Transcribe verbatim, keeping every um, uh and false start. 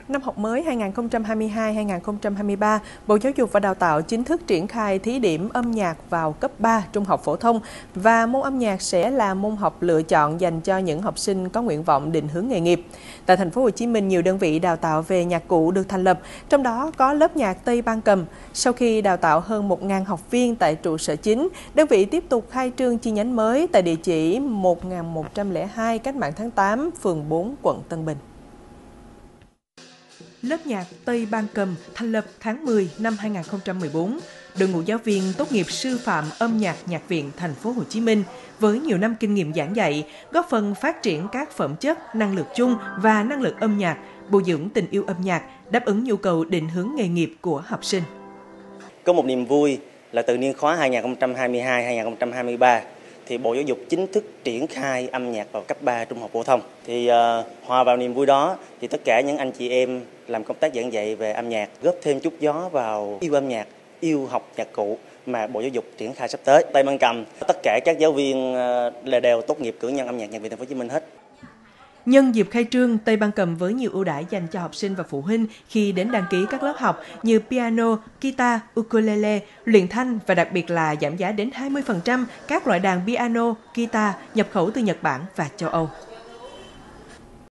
Năm học mới hai nghìn không trăm hai mươi hai hai nghìn không trăm hai mươi ba, Bộ Giáo dục và Đào tạo chính thức triển khai thí điểm âm nhạc vào cấp ba trung học phổ thông và môn âm nhạc sẽ là môn học lựa chọn dành cho những học sinh có nguyện vọng định hướng nghề nghiệp. Tại thành phố Hồ Chí Minh, nhiều đơn vị đào tạo về nhạc cụ được thành lập, trong đó có lớp nhạc Tây Ban Cầm. Sau khi đào tạo hơn một nghìn học viên tại trụ sở chính, đơn vị tiếp tục khai trương chi nhánh mới tại địa chỉ một nghìn một trăm lẻ hai Cách mạng tháng tám, phường bốn, quận Tân Bình. Lớp nhạc Tây Ban Cầm thành lập tháng mười năm hai nghìn không trăm mười bốn. Đội ngũ giáo viên tốt nghiệp sư phạm âm nhạc Nhạc viện Thành phố Hồ Chí Minh với nhiều năm kinh nghiệm giảng dạy, góp phần phát triển các phẩm chất, năng lực chung và năng lực âm nhạc, bồi dưỡng tình yêu âm nhạc, đáp ứng nhu cầu định hướng nghề nghiệp của học sinh. Có một niềm vui là từ niên khóa hai nghìn không trăm hai mươi hai hai nghìn không trăm hai mươi ba thì Bộ Giáo dục chính thức triển khai âm nhạc vào cấp ba trung học phổ thông. Thì uh, hòa vào niềm vui đó thì tất cả những anh chị em làm công tác giảng dạy về âm nhạc góp thêm chút gió vào yêu âm nhạc, yêu học nhạc cụ mà Bộ Giáo dục triển khai sắp tới. Tây Ban Cầm, tất cả các giáo viên uh, là đều tốt nghiệp cử nhân âm nhạc Nhạc viện Thành phố Hồ Chí Minh hết. Nhân dịp khai trương, Tây Ban Cầm với nhiều ưu đãi dành cho học sinh và phụ huynh khi đến đăng ký các lớp học như piano, guitar, ukulele, luyện thanh và đặc biệt là giảm giá đến hai mươi phần trăm các loại đàn piano, guitar nhập khẩu từ Nhật Bản và châu Âu.